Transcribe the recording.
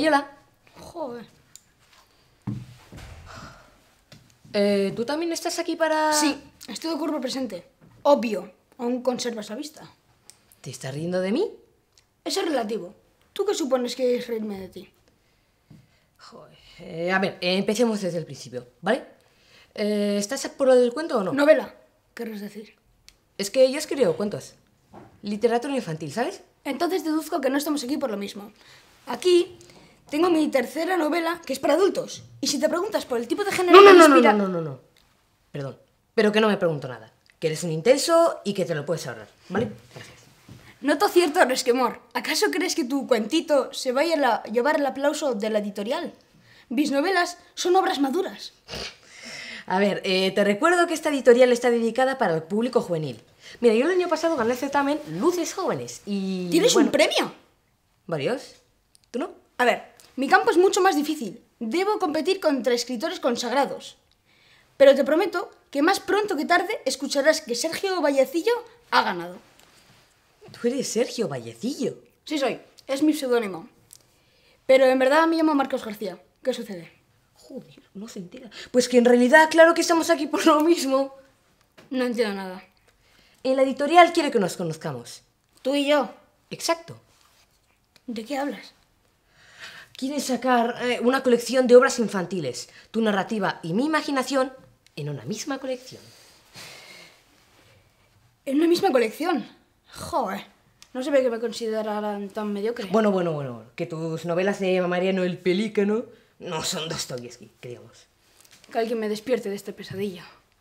payola. Joder. ¿Tú también estás aquí para...? Sí, estoy de cuerpo presente. Obvio, aún conservas la vista. ¿Te estás riendo de mí? Eso es relativo. ¿Tú qué supones que es reírme de ti? Joder. A ver, empecemos desde el principio, ¿vale? ¿Estás por lo del cuento o no? Novela, querrás decir. Es que yo he escrito cuentos. Literatura infantil, ¿sabes? Entonces deduzco que no estamos aquí por lo mismo. Aquí tengo mi tercera novela, que es para adultos. Y si te preguntas por el tipo de género que me inspira... No. Perdón, pero que no me pregunto nada. Que eres un intenso y que te lo puedes ahorrar, ¿vale? Gracias. Noto cierto resquemor. ¿Acaso crees que tu cuentito se vaya a llevar el aplauso de la editorial? Mis novelas son obras maduras. A ver, te recuerdo que esta editorial está dedicada para el público juvenil. Mira, yo el año pasado gané el certamen Luces Jóvenes y... ¿Tienes un premio? ¿Varios? ¿Tú no? A ver, mi campo es mucho más difícil. Debo competir contra escritores consagrados. Pero te prometo que más pronto que tarde escucharás que Sergio Vallecillo ha ganado. Tú eres Sergio Vallecillo. Sí soy, es mi seudónimo. Pero en verdad me llamo Marcos García. ¿Qué sucede? Joder, no se entera. Pues que en realidad, claro que estamos aquí por lo mismo. No entiendo nada. En la editorial quiere que nos conozcamos. ¿Tú y yo? Exacto. ¿De qué hablas? Quieren sacar una colección de obras infantiles, tu narrativa y mi imaginación en una misma colección. ¿En una misma colección? Joder, no se ve que me consideraran tan mediocre. Bueno, que tus novelas de Mariano el Pelícano no son Dostoyevsky, que digamos. Que alguien me despierte de esta pesadilla.